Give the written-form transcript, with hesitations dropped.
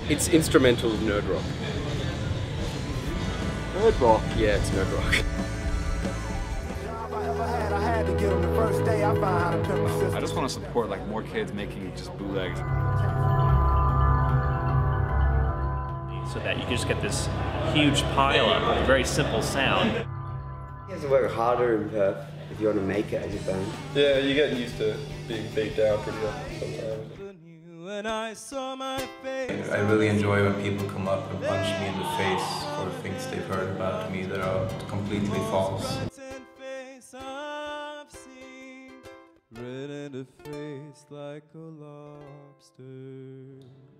It's instrumental nerd rock. Nerd rock? Yeah, it's nerd rock. I just want to support like more kids making just bootlegs. So that you can just get this huge pile up with a very simple sound. You have to work harder in Perth if you want to make it as a band. Yeah, you get used to being beat down pretty often sometimes. I really enjoy when people come up and punch me in the face for things they've heard about me that are completely false. Red in the face like a lobster.